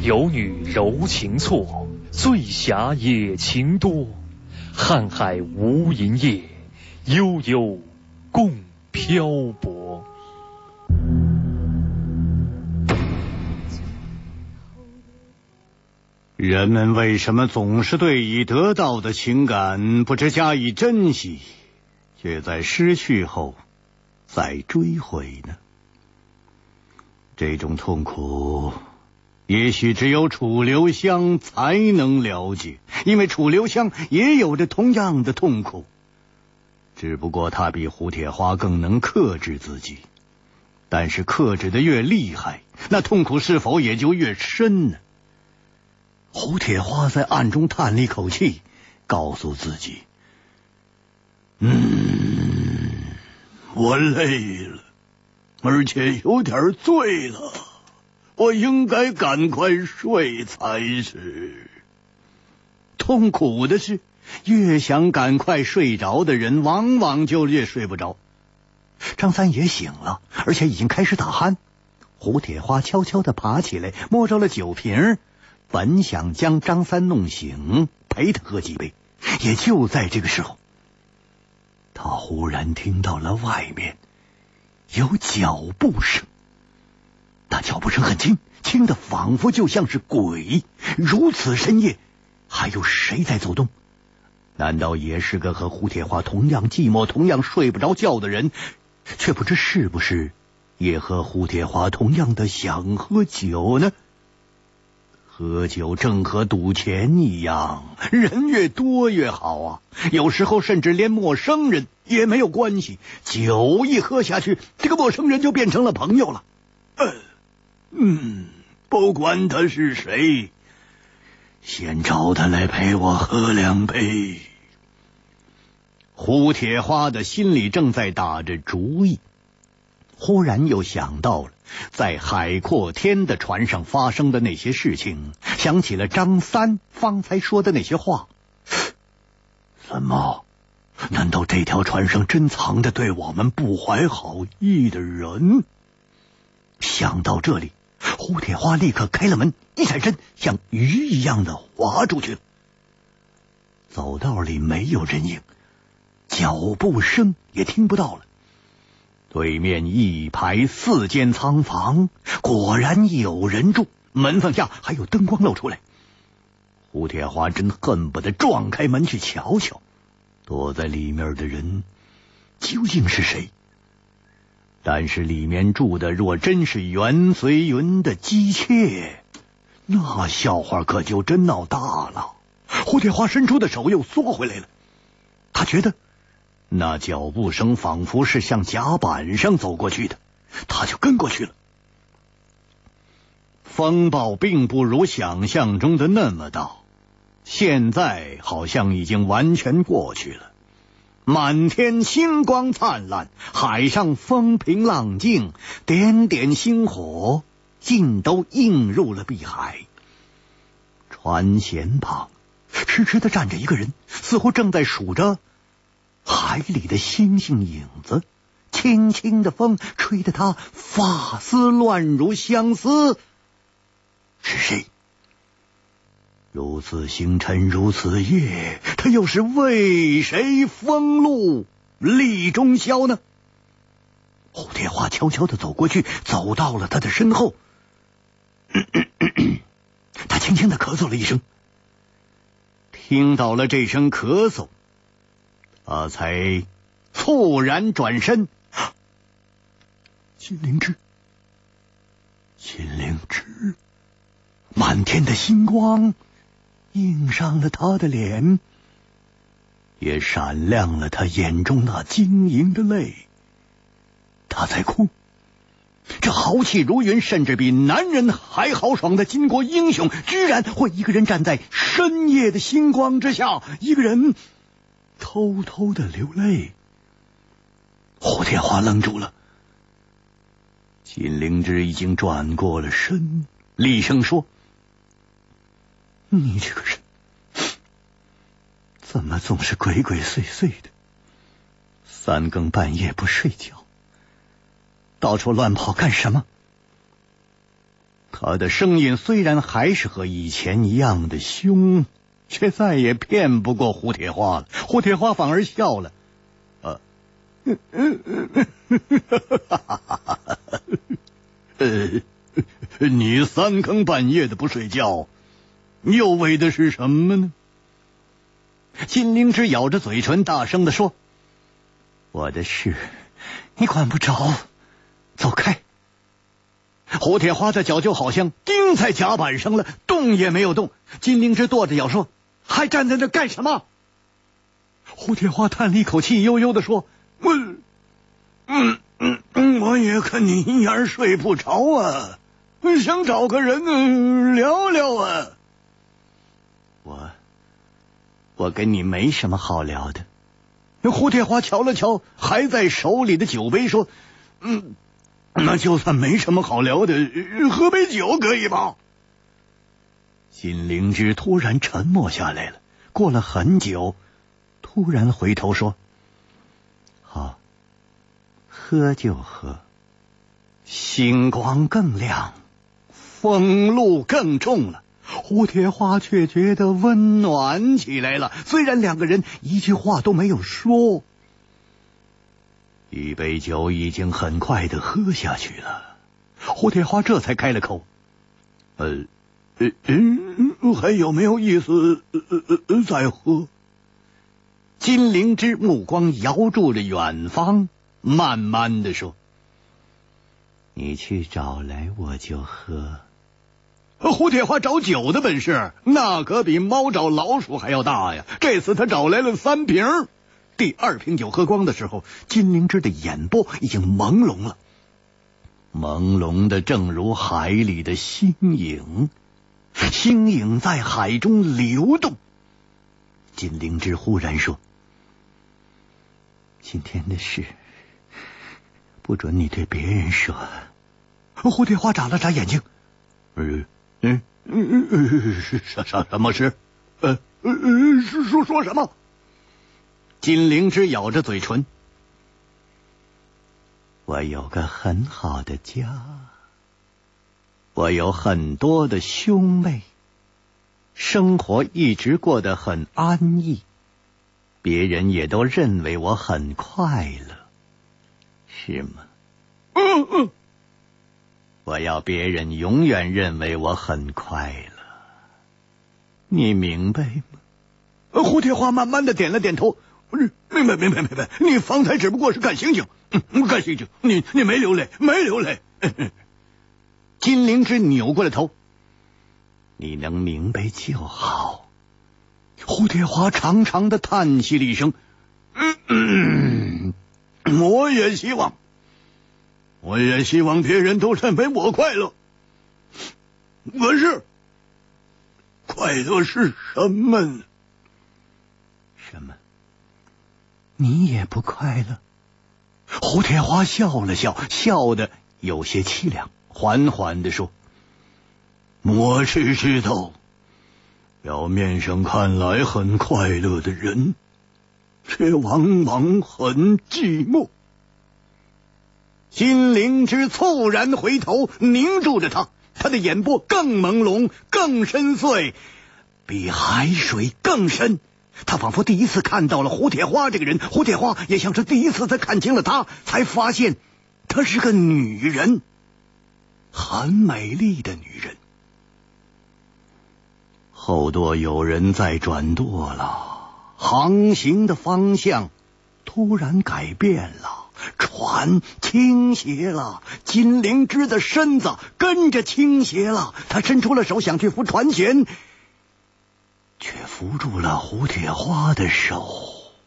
有女柔情错，醉侠也情多。瀚海无垠夜，悠悠共漂泊。 人们为什么总是对已得到的情感不知加以珍惜，却在失去后再追回呢？这种痛苦也许只有楚留香才能了解，因为楚留香也有着同样的痛苦，只不过他比胡铁花更能克制自己。但是克制的越厉害，那痛苦是否也就越深呢？胡铁花在暗中叹了一口气，告诉自己：我累了，而且有点醉了，我应该赶快睡才是。痛苦的是，越想赶快睡着的人，往往就越睡不着。张三也醒了，而且已经开始打鼾。胡铁花悄悄地爬起来，摸着了酒瓶，本想将张三弄醒，陪他喝几杯。也就在这个时候，他忽然听到了外面有脚步声。那脚步声很轻，轻的仿佛就像是鬼。如此深夜，还有谁在走动？难道也是个和胡铁花同样寂寞、同样睡不着觉的人？却不知是不是也和胡铁花同样的想喝酒呢？喝酒正和赌钱一样，人越多越好啊，有时候甚至连陌生人也没有关系，酒一喝下去，这个陌生人就变成了朋友了。不管他是谁，先找他来陪我喝2杯。胡铁花的心里正在打着主意，忽然又想到了在海阔天的船上发生的那些事情，想起了张三方才说的那些话。怎么？难道这条船上珍藏着对我们不怀好意的人？想到这里，胡铁花立刻开了门，一闪身像鱼一样的滑出去了。走道里没有人影，脚步声也听不到了。对面1排4间仓房，果然有人住，门缝下还有灯光露出来。胡铁花真恨不得撞开门去瞧瞧，躲在里面的人究竟是谁？但是里面住的若真是袁随云的姬妾，那笑话可就真闹大了。胡铁花伸出的手又缩回来了，他觉得那脚步声仿佛是向甲板上走过去的，他就跟过去了。风暴并不如想象中的那么大，现在好像已经完全过去了。满天星光灿烂，海上风平浪静，点点星火尽都映入了碧海。船舷旁痴痴地站着一个人，似乎正在数着海里的星星影子。轻轻的风吹得他发丝乱如相思。是谁？如此星辰如此夜，他又是为谁封路立中宵呢？胡铁花悄悄地走过去，走到了他的身后。他轻轻地咳嗽了一声。听到了这声咳嗽，他才猝然转身。金灵芝，金灵芝，满天的星光映上了他的脸，也闪亮了他眼中那晶莹的泪。他在哭。这豪气如云，甚至比男人还豪爽的巾帼英雄，居然会一个人站在深夜的星光之下，一个人偷偷的流泪。胡铁花愣住了。金灵芝已经转过了身，厉声说：你这个人怎么总是鬼鬼祟祟的，3更半夜不睡觉，到处乱跑干什么？ 他的声音虽然还是和以前一样的凶，却再也骗不过胡铁花了。胡铁花反而笑了，你三更半夜的不睡觉，又为的是什么呢？金灵芝咬着嘴唇，大声地说：“我的事你管不着，走开。”胡铁花的脚就好像钉在甲板上了，动也没有动。金灵芝跺着脚说：“还站在那干什么？”胡铁花叹了一口气，悠悠地说：“我也跟你一样睡不着啊，想找个人聊聊啊。”我跟你没什么好聊的。胡铁花瞧了瞧还在手里的酒杯，说：“那就算没什么好聊的，喝杯酒可以吧？”金灵芝突然沉默下来了，过了很久，突然回头说：“好，喝就喝。”星光更亮，风露更重了，胡铁花却觉得温暖起来了。虽然两个人一句话都没有说，一杯酒已经很快的喝下去了。胡铁花这才开了口：“还有没有意思再喝？”金灵芝目光摇住了远方，慢慢的说：“你去找来我就喝。”胡铁花找酒的本事那可比猫找老鼠还要大呀！这次他找来了3瓶。第2瓶酒喝光的时候，金灵芝的眼波已经朦胧了，朦胧的正如海里的星影，星影在海中流动。金灵芝忽然说：“今天的事不准你对别人说。”胡铁花眨了眨眼睛：“什么事？说什么？”金灵芝咬着嘴唇：“我有个很好的家，我有很多的兄妹，生活一直过得很安逸，别人也都认为我很快乐，是吗？”我要别人永远认为我很快乐，你明白吗？胡铁花慢慢的点了点头：“明白。你方才只不过是看星星，看星星，你没流泪。”金灵芝扭过了头：“你能明白就好。”胡铁花长长的叹息了一声：“我也希望别人都认为我快乐。可是快乐是什么呢？”“什么？你也不快乐？”胡铁花笑了笑，笑得有些凄凉，缓缓地说：“我只知道，表面上看来很快乐的人，却往往很寂寞。”金灵芝猝然回头，凝住着他，他的眼波更朦胧，更深邃，比海水更深。他仿佛第一次看到了胡铁花这个人，胡铁花也像是第一次才看清了他，才发现她是个女人，很美丽的女人。后舵有人在转舵了，航行的方向突然改变了，船倾斜了，金灵芝的身子跟着倾斜了。他伸出了手想去扶船舷，却扶住了胡铁花的手。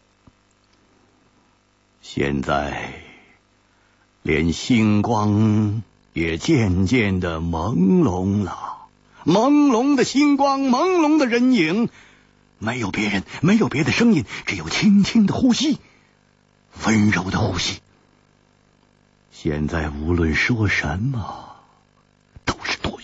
现在连星光也渐渐的朦胧了，朦胧的星光，朦胧的人影，没有别人，没有别的声音，只有轻轻的呼吸，温柔的呼吸。现在无论说什么都是多余。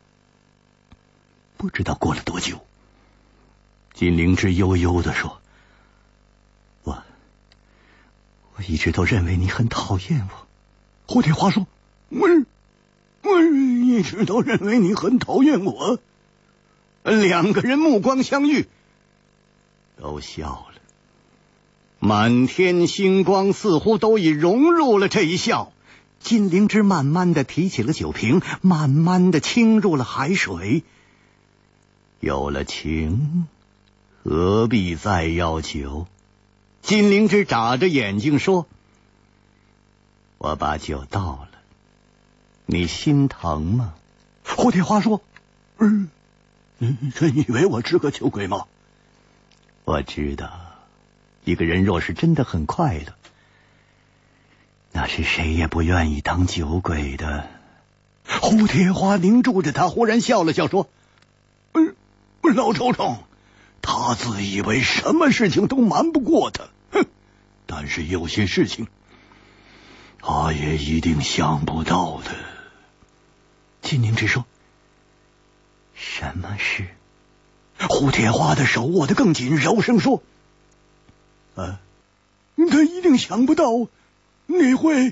不知道过了多久，金灵芝悠悠地说：“我一直都认为你很讨厌我。”胡铁花说：“我一直都认为你很讨厌我。两个人目光相遇，都笑了。满天星光似乎都已融入了这一笑。金灵芝慢慢的提起了酒瓶，慢慢的倾入了海水。有了情，何必再要酒？金灵芝眨着眼睛说：“我把酒倒了，你心疼吗？”胡铁花说：“你真以为我是个酒鬼吗？我知道，一个人若是真的很快乐，那是谁也不愿意当酒鬼的。”胡铁花凝住着他，忽然笑了笑说：“老周周，他自以为什么事情都瞒不过他，但是有些事情他也一定想不到的。”金凝之说：“什么事？”胡铁花的手握得更紧，柔声说：“他一定想不到你会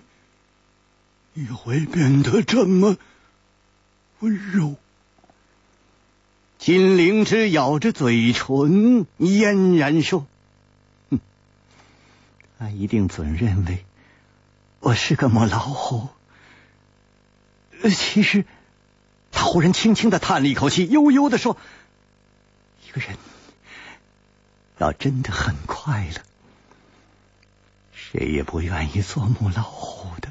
变得这么温柔。”金灵芝咬着嘴唇，嫣然说：“他一定准认为我是个母老虎。其实……”他忽然轻轻的叹了一口气，悠悠的说：“一个人要真的很快乐，谁也不愿意做母老虎的。”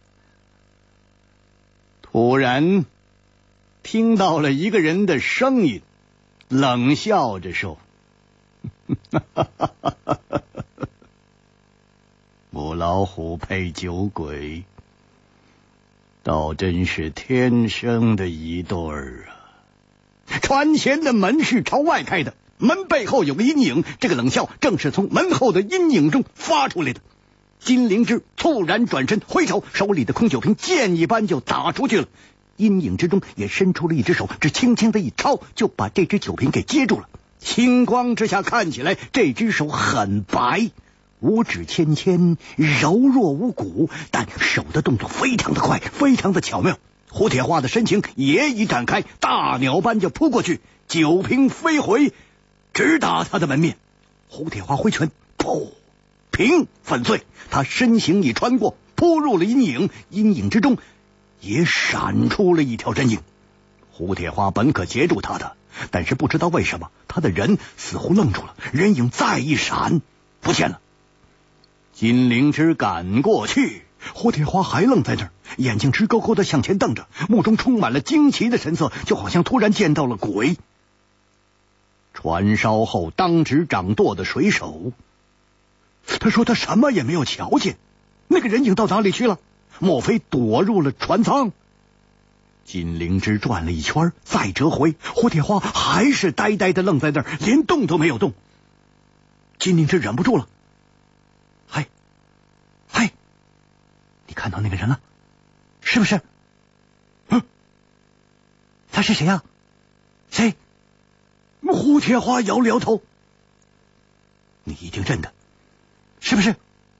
突然听到了一个人的声音，冷笑着说：“母老虎配酒鬼，倒真是天生的一对儿啊！”船前的门是朝外开的，门背后有个阴影，这个冷笑正是从门后的阴影中发出来的。金灵芝猝然转身，挥手，手里的空酒瓶箭一般就打出去了。阴影之中也伸出了一只手，只轻轻的一抄，就把这只酒瓶给接住了。星光之下看起来，这只手很白，五指纤纤，柔弱无骨，但手的动作非常的快，非常的巧妙。胡铁花的身形也已展开，大鸟般就扑过去，酒瓶飞回，直打他的门面。胡铁花挥拳，噗，瓶粉碎，他身形已穿过，扑入了阴影，阴影之中也闪出了一条人影。胡铁花本可截住他的，但是不知道为什么，他的人似乎愣住了，人影再一闪不见了。金灵芝赶过去，胡铁花还愣在那儿，眼睛直勾勾的向前瞪着，目中充满了惊奇的神色，就好像突然见到了鬼。船烧后当值掌舵的水手，他说他什么也没有瞧见，那个人影到哪里去了？莫非躲入了船舱？金灵芝转了一圈，再折回，胡铁花还是呆呆的愣在那儿，连动都没有动。金灵芝忍不住了：“嗨，你看到那个人了，是不是？”“他是谁呀？谁？”胡铁花摇了摇头：“你一定认得，是不是？”“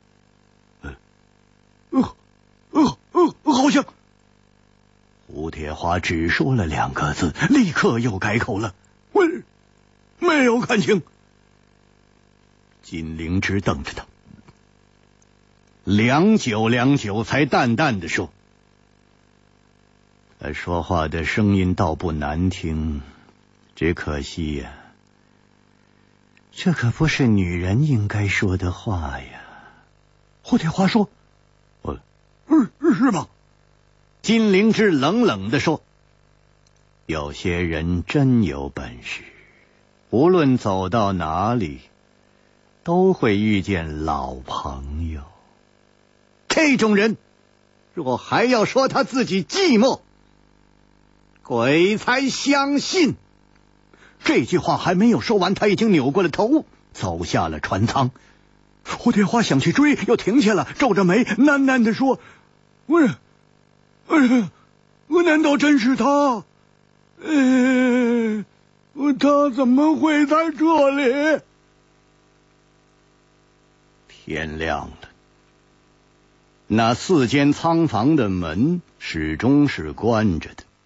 好像。”胡铁花只说了2个字，立刻又改口了：“我没有看清。”金灵芝瞪着他，良久才淡淡的说：“他说话的声音倒不难听，只可惜呀，这可不是女人应该说的话呀。”胡铁花说：“是吗？”金灵芝冷冷地说：“有些人真有本事，无论走到哪里，都会遇见老朋友。这种人，若还要说他自己寂寞，鬼才相信。”这句话还没有说完，他已经扭过了头，走下了船舱。胡铁花想去追，又停下了，皱着眉喃喃地说：“我难道真是他？他怎么会在这里？”天亮了，那4间仓房的门始终是关着的，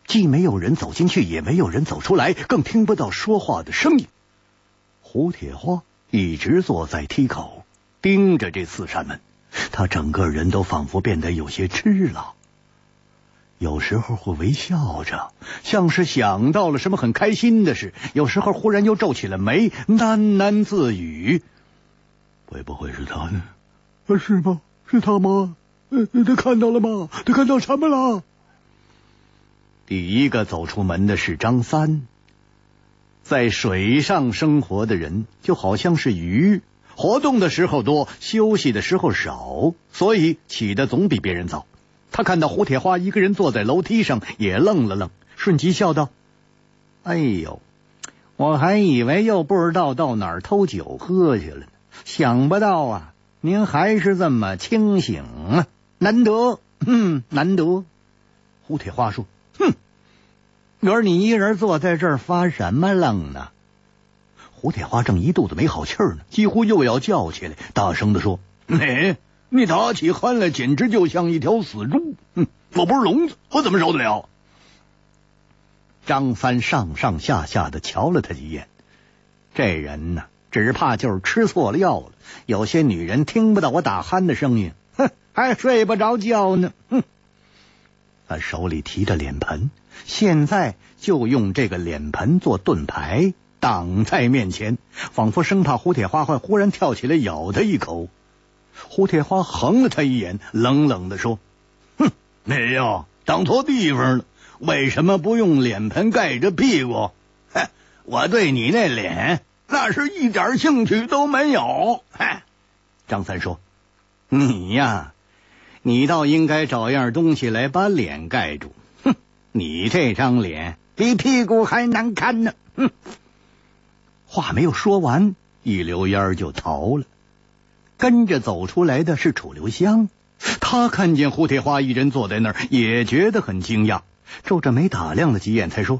既没有人走进去，也没有人走出来，更听不到说话的声音。胡铁花一直坐在梯口，盯着这4扇门，他整个人都仿佛变得有些痴了。有时候会微笑着，像是想到了什么很开心的事；有时候忽然又皱起了眉，喃喃自语：会不会是他呢？是吗？是他吗？他看到了吗？他看到什么了？第一个走出门的是张三。在水上生活的人就好像是鱼，活动的时候多，休息的时候少，所以起得总比别人早。他看到胡铁花一个人坐在楼梯上，也愣了愣，瞬即笑道：哎呦，我还以为又不知道到哪儿偷酒喝去了呢，想不到啊，您还是这么清醒啊，难得，难得。胡铁花说：可是你一人坐在这儿发什么愣呢？胡铁花正一肚子没好气儿呢，几乎又要叫起来，大声地说：你打起鼾来简直就像一条死猪，我不是聋子，我怎么受得了？张三上上下下的瞧了他几眼，这人呢，只怕就是吃错了药了。有些女人听不到我打鼾的声音，还睡不着觉呢。他手里提着脸盆，现在就用这个脸盆做盾牌，挡在面前，仿佛生怕胡铁花会忽然跳起来咬他一口。胡铁花横了他一眼，冷冷地说：你呀，挡错地方了，为什么不用脸盆盖着屁股？我对你那脸那是一点兴趣都没有。张三说：你呀，你倒应该找样东西来把脸盖住。你这张脸比屁股还难看呢。话没有说完，一溜烟就逃了。跟着走出来的是楚留香，他看见胡铁花一人坐在那儿，也觉得很惊讶，皱着眉打量了几眼，才说：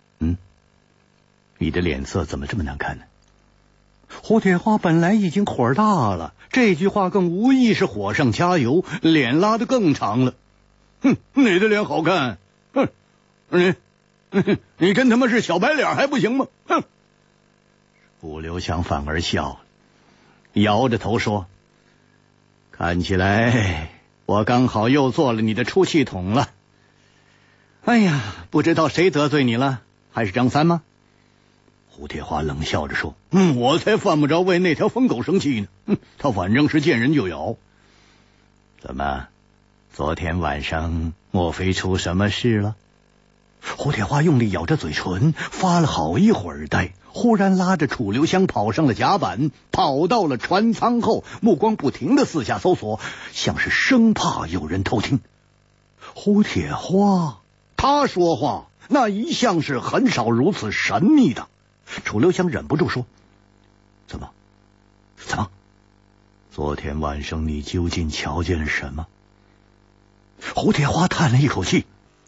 你的脸色怎么这么难看呢？胡铁花本来已经火大了，这句话更无疑是火上加油，脸拉得更长了。你的脸好看，你跟他们是小白脸还不行吗？楚留香反而笑了，摇着头说：看起来我刚好又做了你的出气筒了。哎呀，不知道谁得罪你了，还是张三吗？胡铁花冷笑着说：我才犯不着为那条疯狗生气呢，他反正是见人就咬。怎么，昨天晚上莫非出什么事了？胡铁花用力咬着嘴唇，发了好一会儿呆，忽然拉着楚留香跑上了甲板，跑到了船舱后，目光不停地四下搜索，像是生怕有人偷听。胡铁花他说话那一向是很少如此神秘的。楚留香忍不住说：怎么昨天晚上你究竟瞧见了什么？胡铁花叹了一口气：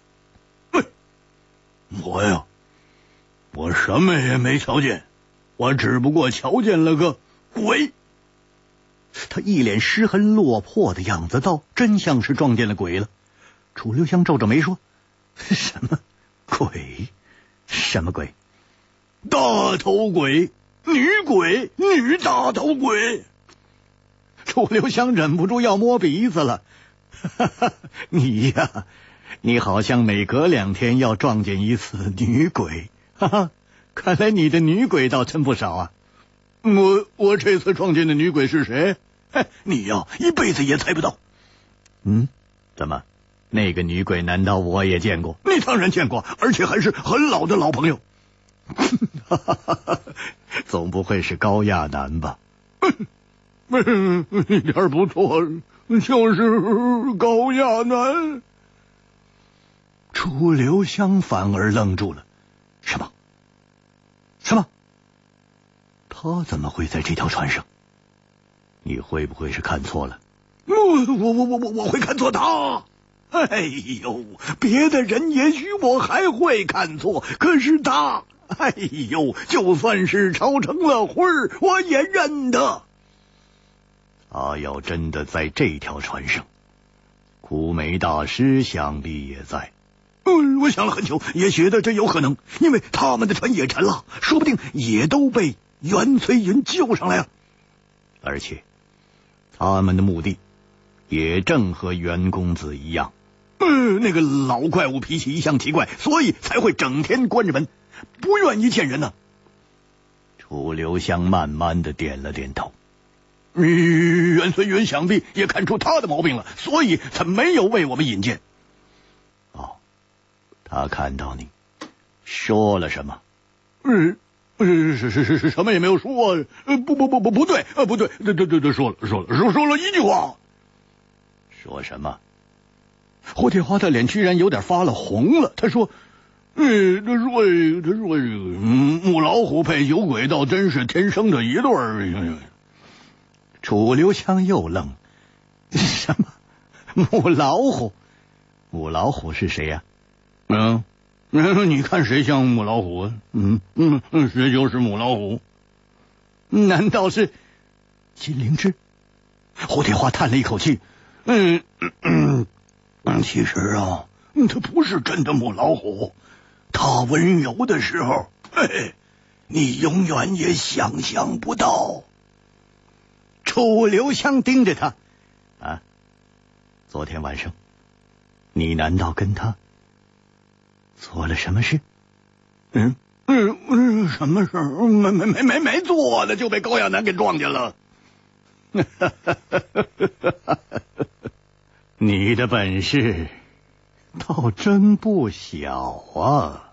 我什么也没瞧见，我只不过瞧见了个鬼。他一脸失痕落魄的样子，道：真像是撞见了鬼了。楚留香皱着眉说：什么鬼？什么鬼？大头鬼，女大头鬼。楚留香忍不住要摸鼻子了。你呀，你好像每隔2天要撞见一次女鬼，看来你的女鬼倒真不少啊。我这次撞见的女鬼是谁？你呀，一辈子也猜不到。怎么，那个女鬼难道我也见过？你当然见过，而且还是很老的老朋友。总不会是高亚男吧？一点不错，就是高亚男。楚留香反而愣住了。什么？他怎么会在这条船上？你会不会是看错了？我会看错他？哎呦，别的人也许我还会看错，可是他，哎呦，就算是烧成了灰儿，我也认得。他要真的在这条船上，枯梅大师想必也在。 我想了很久，也觉得这有可能，因为他们的船也沉了，说不定也都被袁翠云救上来了。而且他们的目的也正和袁公子一样，那个老怪物脾气一向奇怪，所以才会整天关着门，不愿意见人呢。楚留香慢慢的点了点头。袁翠云想必也看出他的毛病了，所以才没有为我们引荐。他看到你说了什么？是什么也没有说。不对，对，说了一句话。说什么？霍铁花的脸居然有点发了红了。他说母老虎配酒鬼倒真是天生的一对儿。楚留香又愣，什么母老虎？母老虎是谁呀？你看谁像母老虎啊？谁就是母老虎。难道是金灵芝？霍铁花叹了一口气。其实啊，它不是真的母老虎，它温柔的时候，你永远也想象不到。楚留香盯着他，昨天晚上你难道跟他做了什么事？什么事？没做的就被高亚楠给撞见了。你的本事倒真不小啊！